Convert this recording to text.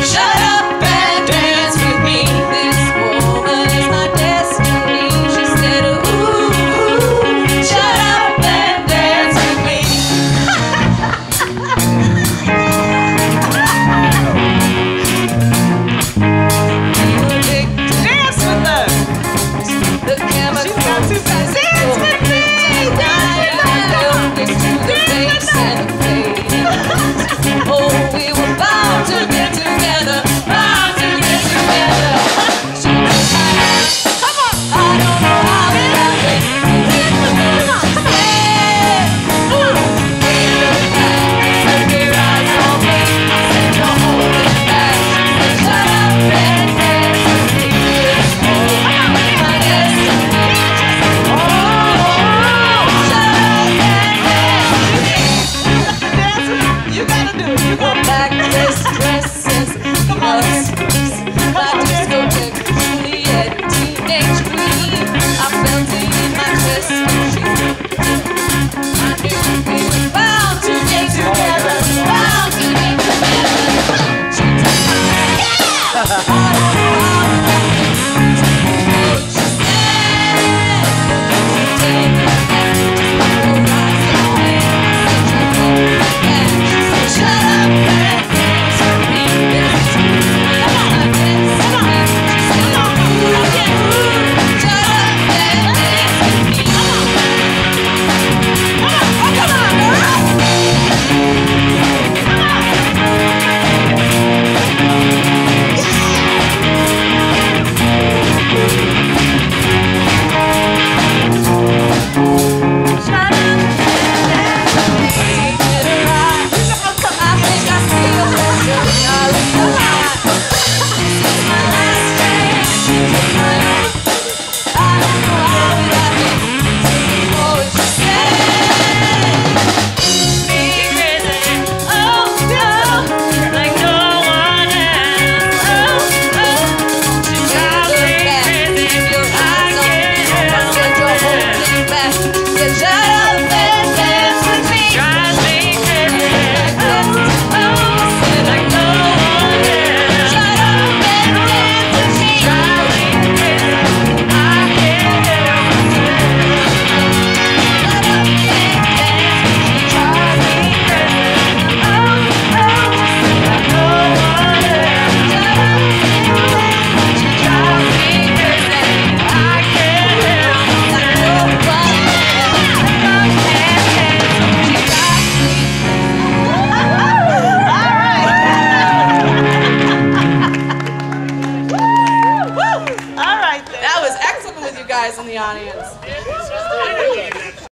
Shut up and dance with me. This woman is my destiny. She said, ooh, shut up and dance with me. Dance with her. The chemicals She's got to dance with me. Oh, we were bound to get together, bound to get together. Come on! I don't know how it happened. Come on, come on. We look back, and we're eyes open. I said, you're holding back. Shut up and dance with me. This woman is my destiny. Oh, shut up and dance with me. You gotta do it. You Go gotta back, this dresses, us, my discotheque, Juliet, teenage dream. I felt it in my chest when she looked at me. I knew we were bound to get together, bound to get together. She took my hand, I don't know how it happened. What she said, she take me back, just put her eyes on me. Said you're holding back. She said, shut up and dance with me. This is me. Come on, dance with me. She said, ooh, yeah, ooh, shut up and dance with me. Come on, come on, girl. Shut up and dance with me. Get her right. I think I feel better. Now it's the light. This is my last chance. Take my own. I don't know how it happened. Tell me what you said. Me crazy. Oh, oh, like no one else. Oh, oh. She drives me crazy. Your eyes on me. I said you're holding back. Yeah, shut up and dance with me. Drives me crazy. Oh, oh, like no one else. Shut up and dance with me. Drives me crazy. I can't help myself. Shut up and dance with me. Drives me crazy. Oh, oh, like no one else. Shut up and dance with me. Drives me crazy. I can't help myself. Like no one else. All right then. That was excellent with you guys in the audience.